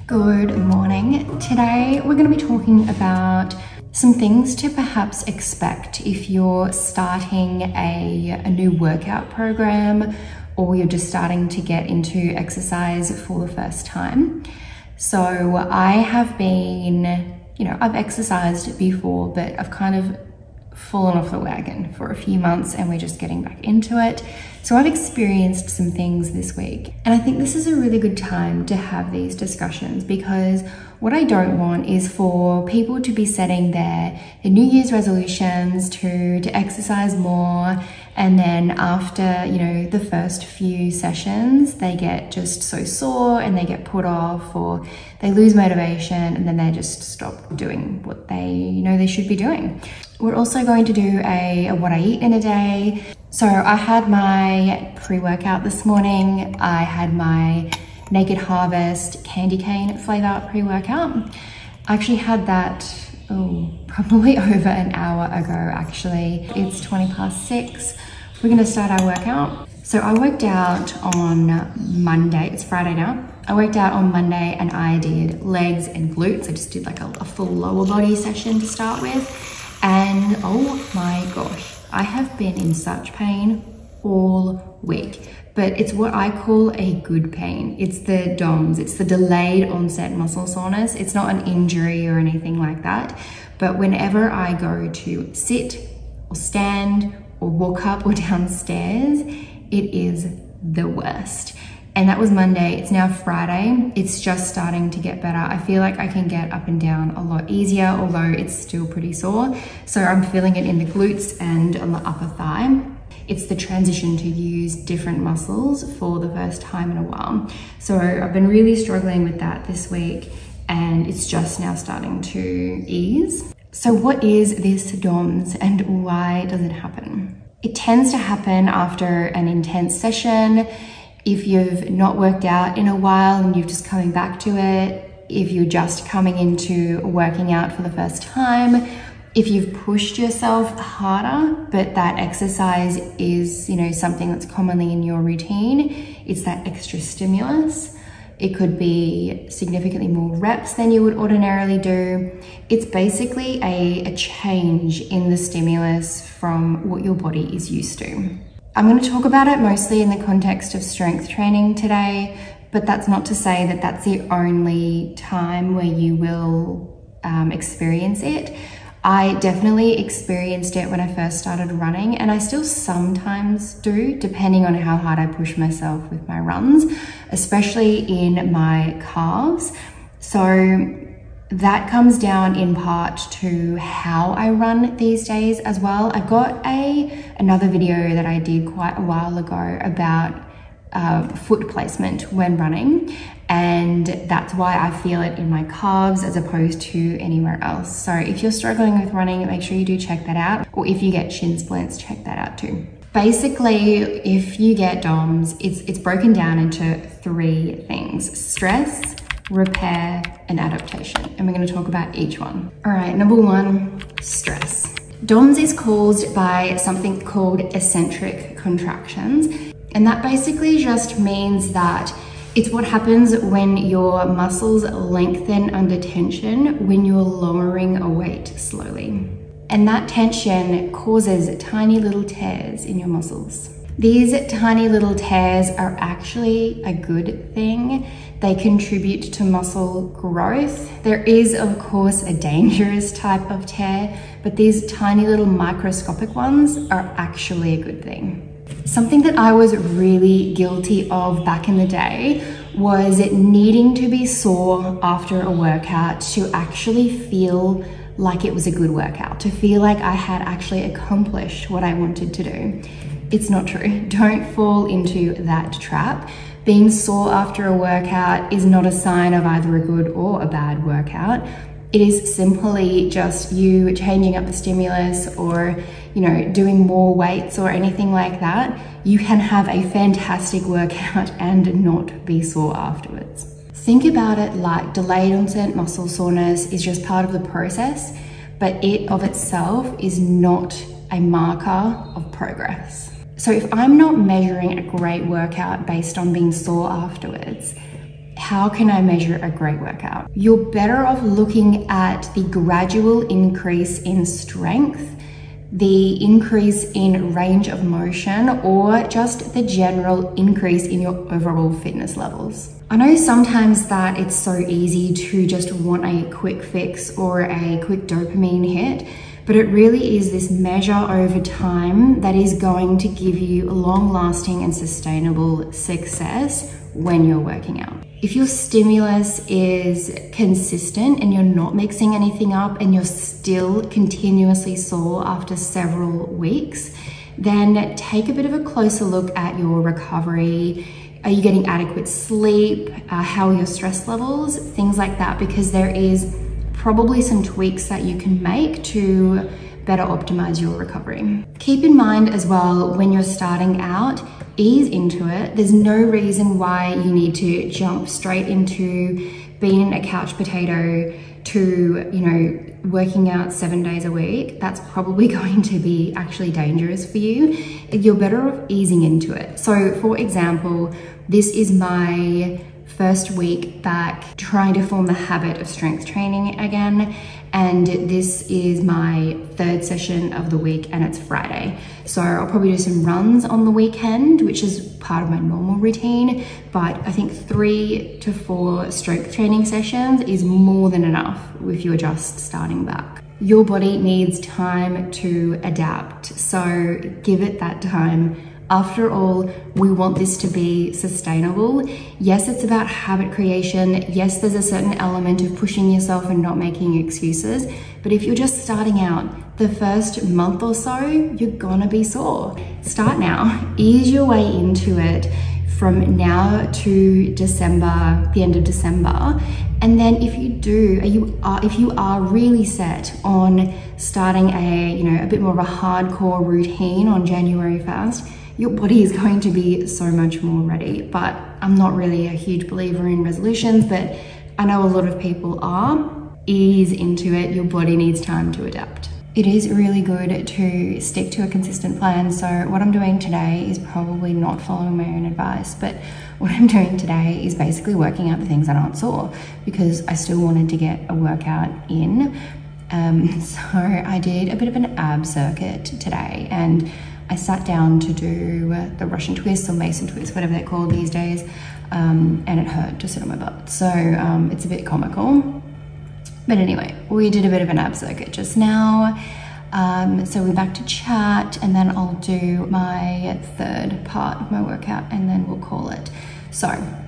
Good morning. Today we're going to be talking about some things to perhaps expect if you're starting a new workout program or you're just starting to get into exercise for the first time. So I have been, I've exercised before, but I've kind of fallen off the wagon for a few months and we're just getting back into it. So I've experienced some things this week, and I think this is a really good time to have these discussions, because what I don't want is for people to be setting their New Year's resolutions to exercise more, and then after, the first few sessions, they get just so sore and they get put off, or they lose motivation and then they just stop doing what they should be doing. We're also going to do a what I eat in a day. So I had my pre-workout this morning. I had my Naked Harvest candy cane flavor pre-workout. I actually had that, probably over an hour ago actually. It's 6:20. We're gonna start our workout. So I worked out on Monday, it's Friday now. I worked out on Monday and I did legs and glutes. I just did like a full lower body session to start with. And oh my gosh, I have been in such pain all week, but it's what I call a good pain. It's the DOMS, it's the Delayed Onset Muscle Soreness. It's not an injury or anything like that, but whenever I go to sit or stand or walk up or downstairs, it is the worst. And that was Monday. It's now Friday. It's just starting to get better. I feel like I can get up and down a lot easier, although it's still pretty sore. So I'm feeling it in the glutes and on the upper thigh. It's the transition to use different muscles for the first time in a while. So I've been really struggling with that this week, and it's just now starting to ease. So what is this DOMS and why does it happen? It tends to happen after an intense session. If you've not worked out in a while and you're just coming back to it, if you're just coming into working out for the first time, if you've pushed yourself harder, but that exercise is, something that's commonly in your routine, it's that extra stimulus. It could be significantly more reps than you would ordinarily do. It's basically a change in the stimulus from what your body is used to. I'm going to talk about it mostly in the context of strength training today, but that's not to say that that's the only time where you will experience it. I definitely experienced it when I first started running, and I still sometimes do, depending on how hard I push myself with my runs, especially in my calves. So that comes down in part to how I run these days as well. I've got another video that I did quite a while ago about foot placement when running, and that's why I feel it in my calves as opposed to anywhere else. So if you're struggling with running, make sure you do check that out, or if you get shin splints, check that out too. Basically, if you get DOMS, it's broken down into 3 things: stress, repair, and adaptation. And we're going to talk about each one. All right, number 1, stress. DOMS is caused by something called eccentric contractions. And that basically just means that it's what happens when your muscles lengthen under tension when you're lowering a weight slowly. And that tension causes tiny little tears in your muscles. These tiny little tears are actually a good thing. They contribute to muscle growth. There is, of course, a dangerous type of tear, but these tiny little microscopic ones are actually a good thing. Something that I was really guilty of back in the day was needing to be sore after a workout to actually feel like it was a good workout, to feel like I had actually accomplished what I wanted to do. It's not true. Don't fall into that trap. Being sore after a workout is not a sign of either a good or a bad workout. It is simply just you changing up the stimulus, or, doing more weights or anything like that. You can have a fantastic workout and not be sore afterwards. Think about it like delayed onset muscle soreness is just part of the process, but it of itself is not a marker of progress. So if I'm not measuring a great workout based on being sore afterwards, how can I measure a great workout? You're better off looking at the gradual increase in strength, the increase in range of motion, or just the general increase in your overall fitness levels. I know sometimes that it's so easy to just want a quick fix or a quick dopamine hit, but it really is this measure over time that is going to give you long-lasting and sustainable success when you're working out. If your stimulus is consistent and you're not mixing anything up and you're still continuously sore after several weeks, then take a bit of a closer look at your recovery. Are you getting adequate sleep? How are your stress levels? Things like that, because there is probably some tweaks that you can make to better optimize your recovery. Keep in mind as well, when you're starting out, ease into it. There's no reason why you need to jump straight into being a couch potato to, you know, working out 7 days a week. That's probably going to be actually dangerous for you. You're better off easing into it. So for example, this is my first week back trying to form the habit of strength training again. And this is my third session of the week and it's Friday. So I'll probably do some runs on the weekend, which is part of my normal routine. But I think 3 to 4 strength training sessions is more than enough if you're just starting back. Your body needs time to adapt. So give it that time. After all, we want this to be sustainable. Yes, it's about habit creation. Yes, there's a certain element of pushing yourself and not making excuses. But if you're just starting out, the first month or so, you're gonna be sore. Start now, ease your way into it from now to December, the end of December. And then if you do, if you are really set on starting a bit more of a hardcore routine on January 1st, your body is going to be so much more ready. But I'm not really a huge believer in resolutions, but I know a lot of people are. Ease into it. Your body needs time to adapt. It is really good to stick to a consistent plan. So what I'm doing today is probably not following my own advice, but what I'm doing today is basically working out the things that aren't sore because I still wanted to get a workout in. So I did a bit of an ab circuit today and I sat down to do the Russian twists or Mason twists, whatever they're called these days, and it hurt to sit on my butt. So it's a bit comical. But anyway, we did a bit of an ab circuit just now. So we're back to chat and then I'll do my third part of my workout and then we'll call it. So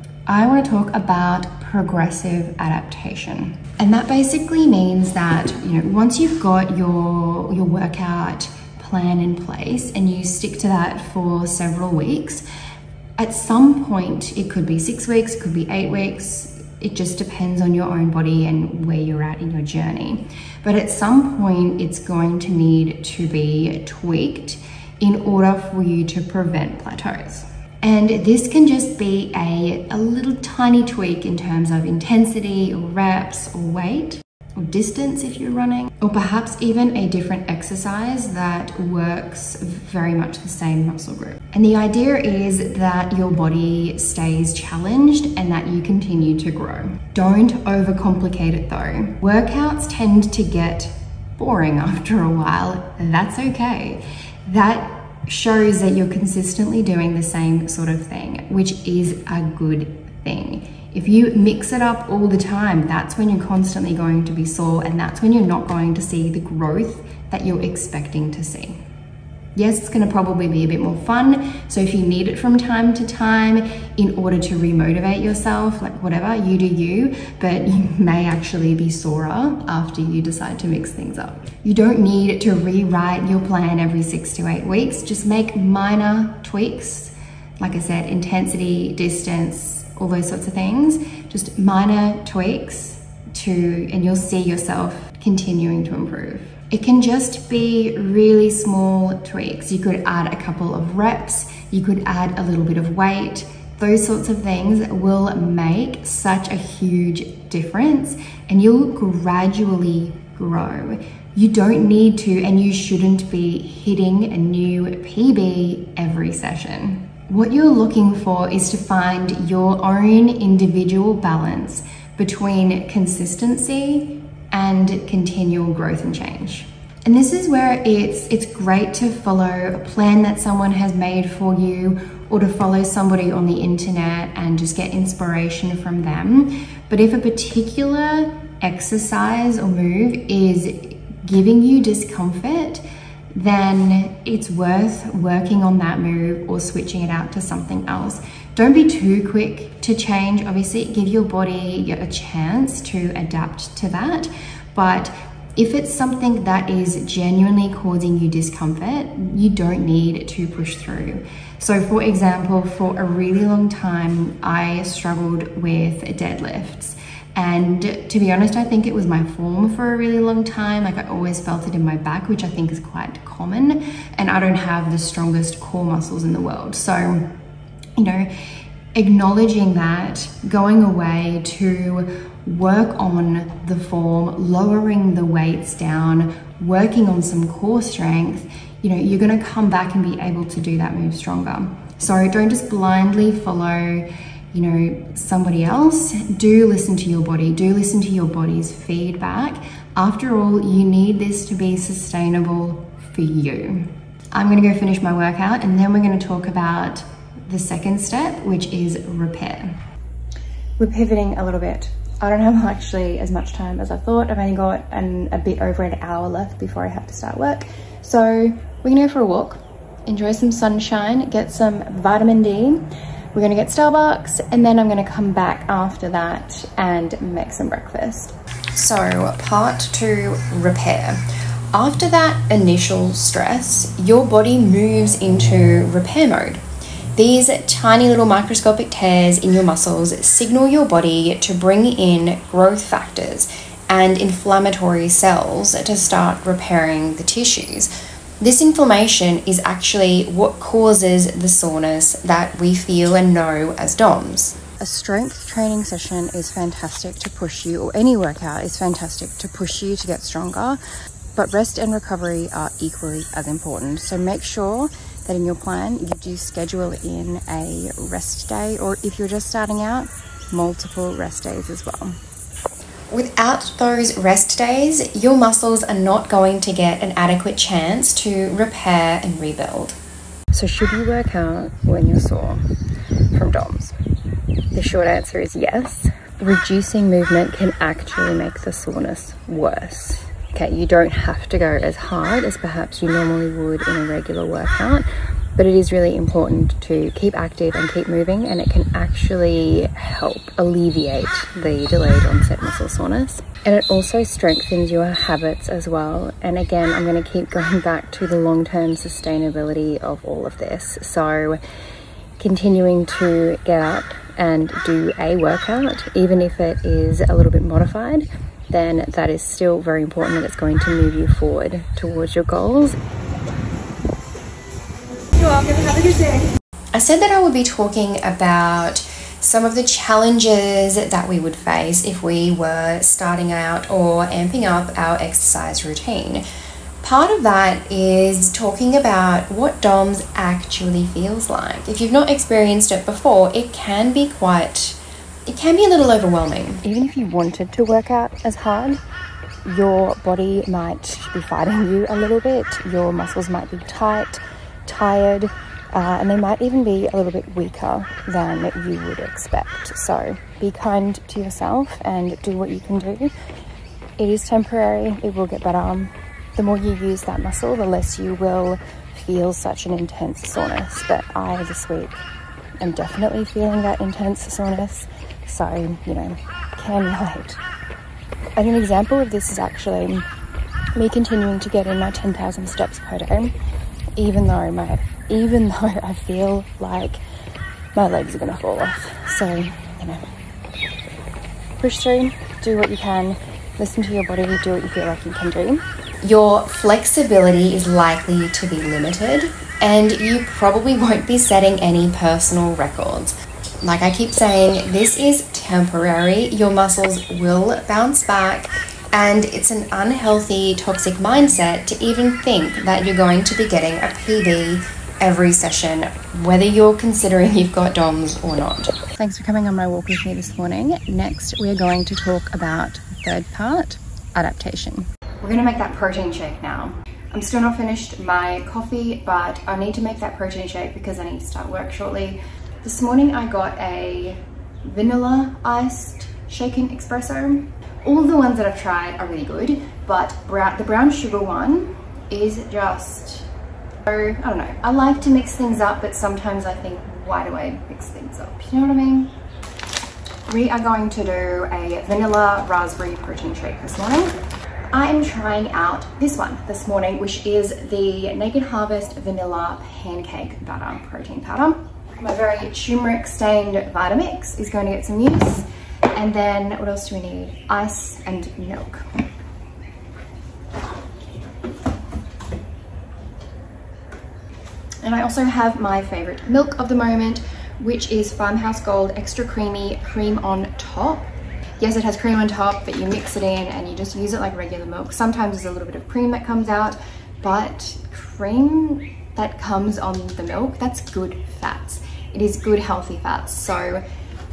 I want to talk about progressive adaptation. And that basically means that, once you've got your workout plan in place and you stick to that for several weeks, at some point, it could be 6 weeks, it could be 8 weeks, it just depends on your own body and where you're at in your journey. But at some point, it's going to need to be tweaked in order for you to prevent plateaus. And this can just be a little tiny tweak in terms of intensity or reps or weight or distance if you're running, or perhaps even a different exercise that works very much the same muscle group. And the idea is that your body stays challenged and that you continue to grow. Don't overcomplicate it though. Workouts tend to get boring after a while. That's okay. That shows that you're consistently doing the same sort of thing, which is a good thing. If you mix it up all the time, that's when you're constantly going to be sore and that's when you're not going to see the growth that you're expecting to see. Yes, it's going to probably be a bit more fun. So if you need it from time to time in order to remotivate yourself, like whatever, you do you, but you may actually be sorer after you decide to mix things up. You don't need to rewrite your plan every 6 to 8 weeks. Just make minor tweaks. Like I said, intensity, distance, all those sorts of things, just minor tweaks and you'll see yourself continuing to improve. It can just be really small tweaks. You could add a couple of reps, you could add a little bit of weight. Those sorts of things will make such a huge difference and you'll gradually grow. You don't need to and you shouldn't be hitting a new PB every session. What you're looking for is to find your own individual balance between consistency and continual growth and change. And this is where it's great to follow a plan that someone has made for you, or to follow somebody on the internet and just get inspiration from them. But if a particular exercise or move is giving you discomfort, then it's worth working on that move or switching it out to something else. Don't be too quick to change. Obviously, give your body a chance to adapt to that. But if it's something that is genuinely causing you discomfort, you don't need to push through. So for example, for a really long time, I struggled with deadlifts. And to be honest, I think it was my form for a really long time. Like, I always felt it in my back, which I think is quite common. And I don't have the strongest core muscles in the world. So, you know, acknowledging that, going away to work on the form, lowering the weights down, working on some core strength, you know, you're gonna come back and be able to do that move stronger. So don't just blindly follow, you know, somebody else. Do listen to your body, do listen to your body's feedback. After all, you need this to be sustainable for you. I'm gonna go finish my workout, and then we're gonna talk about the second step, which is repair. We're pivoting a little bit. I don't have actually as much time as I thought. I've only got a bit over an hour left before I have to start work. So we're gonna go for a walk, enjoy some sunshine, get some vitamin D. We're gonna get Starbucks, and then I'm gonna come back after that and make some breakfast. So part 2, repair. After that initial stress, your body moves into repair mode. These tiny little microscopic tears in your muscles signal your body to bring in growth factors and inflammatory cells to start repairing the tissues. This inflammation is actually what causes the soreness that we feel and know as DOMS. A strength training session is fantastic to push you, or any workout is fantastic to push you to get stronger, but rest and recovery are equally as important. So make sure that in your plan you do schedule in a rest day, or if you're just starting out, multiple rest days as well. Without those rest days, your muscles are not going to get an adequate chance to repair and rebuild. So should you work out when you're sore from DOMS? The short answer is yes. Reducing movement can actually make the soreness worse. Okay, you don't have to go as hard as perhaps you normally would in a regular workout, but it is really important to keep active and keep moving, and it can actually help alleviate the delayed onset muscle soreness. And it also strengthens your habits as well. And again, I'm going to keep going back to the long-term sustainability of all of this. So continuing to get up and do a workout, even if it is a little bit modified, then that is still very important, and it's going to move you forward towards your goals. You're welcome. Have a good day. I said that I would be talking about some of the challenges that we would face if we were starting out or amping up our exercise routine. Part of that is talking about what DOMS actually feels like. If you've not experienced it before, it can be a little overwhelming. Even if you wanted to work out as hard, your body might be fighting you a little bit. Your muscles might be tight, tired, and they might even be a little bit weaker than you would expect. So be kind to yourself and do what you can do. It is temporary, it will get better. The more you use that muscle, the less you will feel such an intense soreness. But I, this week, am definitely feeling that intense soreness. So, you know, can relate. And an example of this is actually me continuing to get in my 10,000 steps per day, even though I feel like my legs are gonna fall off. So, you know, push through, do what you can, listen to your body, do what you feel like you can do. Your flexibility is likely to be limited, and you probably won't be setting any personal records. Like I keep saying, this is temporary. Your muscles will bounce back, and it's an unhealthy, toxic mindset to even think that you're going to be getting a PB every session, whether you're considering you've got DOMS or not. Thanks for coming on my walk with me this morning. Next, we're going to talk about the third part, adaptation. We're gonna make that protein shake now. I'm still not finished my coffee, but I need to make that protein shake because I need to start work shortly. This morning I got a vanilla iced shaken espresso. All the ones that I've tried are really good, but the brown sugar one is just, I don't know. I like to mix things up, but sometimes I think, why do I mix things up? You know what I mean? We are going to do a vanilla raspberry protein shake this morning. I am trying out this one this morning, which is the Naked Harvest Vanilla Pancake Butter Protein Powder. My very turmeric stained Vitamix is going to get some use. And then what else do we need? Ice and milk. And I also have my favorite milk of the moment, which is Farmhouse Gold Extra Creamy Cream on Top. Yes, it has cream on top, but you mix it in and you just use it like regular milk. Sometimes there's a little bit of cream that comes out, but cream that comes on the milk, that's good fats. It is good healthy fats. So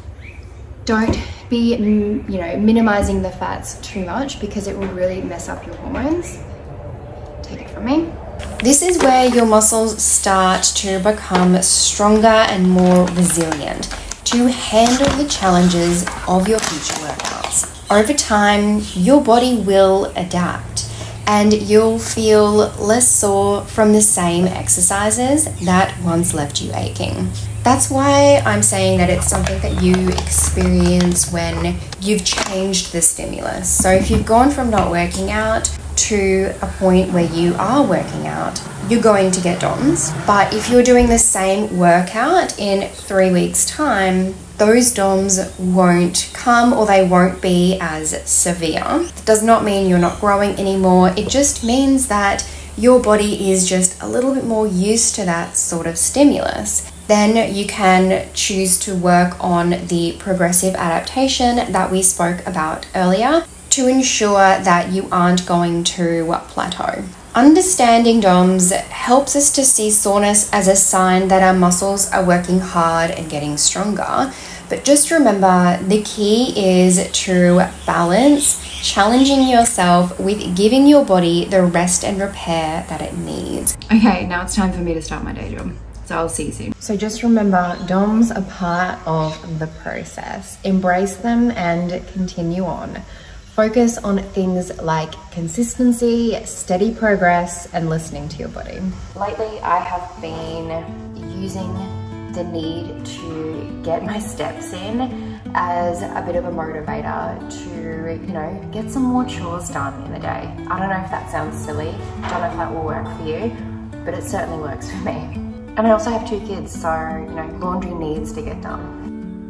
don't be, minimizing the fats too much because it will really mess up your hormones. Take it from me. This is where your muscles start to become stronger and more resilient to handle the challenges of your future workouts. Over time, your body will adapt and you'll feel less sore from the same exercises that once left you aching. That's why I'm saying that it's something that you experience when you've changed the stimulus. So if you've gone from not working out to a point where you are working out, you're going to get DOMS. But if you're doing the same workout in 3 weeks' time, those DOMS won't come or they won't be as severe. It does not mean you're not growing anymore. It just means that your body is just a little bit more used to that sort of stimulus. Then you can choose to work on the progressive adaptation that we spoke about earlier to ensure that you aren't going to plateau. Understanding DOMS helps us to see soreness as a sign that our muscles are working hard and getting stronger. But just remember, the key is to balance challenging yourself with giving your body the rest and repair that it needs. Okay, now it's time for me to start my day job. So I'll see you soon. So just remember, DOMS are part of the process. Embrace them and continue on. Focus on things like consistency, steady progress, and listening to your body. Lately, I have been using the need to get my steps in as a bit of a motivator to, get some more chores done in the day. I don't know if that sounds silly. I don't know if that will work for you, but it certainly works for me. And I also have 2 kids, so, laundry needs to get done.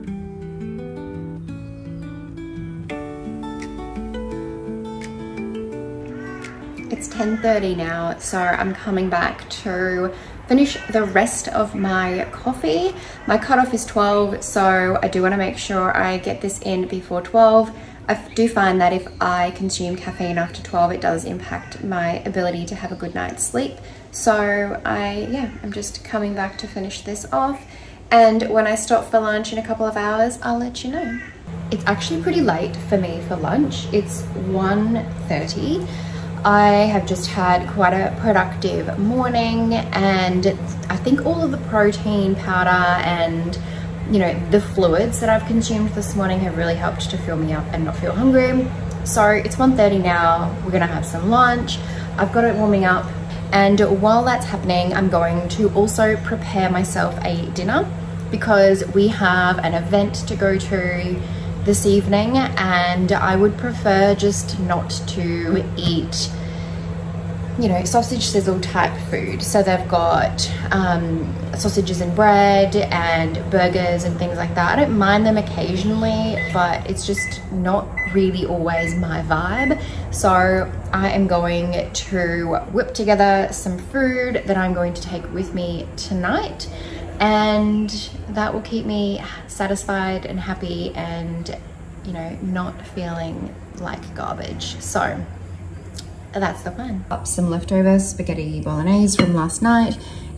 It's 10:30 now, so I'm coming back to finish the rest of my coffee. My cutoff is 12, so I do want to make sure I get this in before 12. I do find that if I consume caffeine after 12, it does impact my ability to have a good night's sleep. So I'm just coming back to finish this off. And when I stop for lunch in a couple of hours, I'll let you know. It's actually pretty late for me for lunch. It's 1:30. I have just had quite a productive morning, and I think all of the protein powder and the fluids that I've consumed this morning have really helped to fill me up and not feel hungry. So it's 1:30 now. We're gonna have some lunch. I've got it warming up, and while that's happening, I'm going to also prepare myself a dinner because we have an event to go to this evening, and I would prefer just not to eat sausage sizzle type food. So they've got sausages and bread and burgers and things like that. I don't mind them occasionally, but it's just not really always my vibe. So I am going to whip together some food that I'm going to take with me tonight, and that will keep me satisfied and happy and not feeling like garbage. So that's the plan. Up some leftover spaghetti bolognese from last night,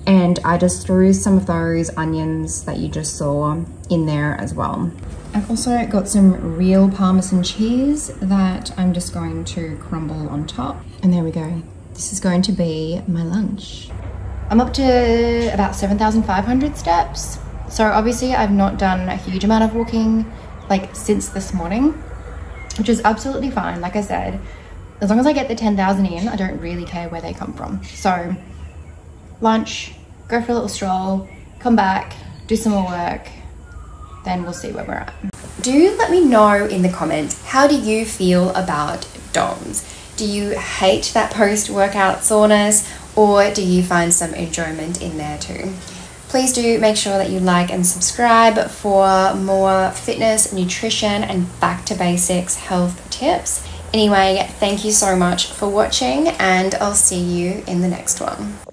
And I just threw some of those onions that you just saw in there as well. I've also got some real Parmesan cheese that I'm just going to crumble on top. And there we go. This is going to be my lunch. I'm up to about 7,500 steps. So obviously I've not done a huge amount of walking like since this morning, which is absolutely fine. Like I said, as long as I get the 10,000 in, I don't really care where they come from. So lunch, go for a little stroll, come back, do some more work, then we'll see where we're at. Do let me know in the comments, how do you feel about DOMS? Do you hate that post-workout soreness, or do you find some enjoyment in there too? Please do make sure that you like and subscribe for more fitness, nutrition, and back to basics health tips. Anyway, thank you so much for watching, and I'll see you in the next one.